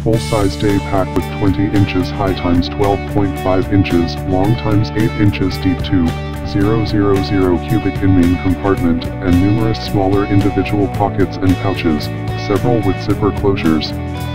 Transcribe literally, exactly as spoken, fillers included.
full-size day pack with twenty inches high times twelve point five inches long times eight inches deep tube, zero zero zero cubic in main compartment, and numerous smaller individual pockets and pouches, several with zipper closures.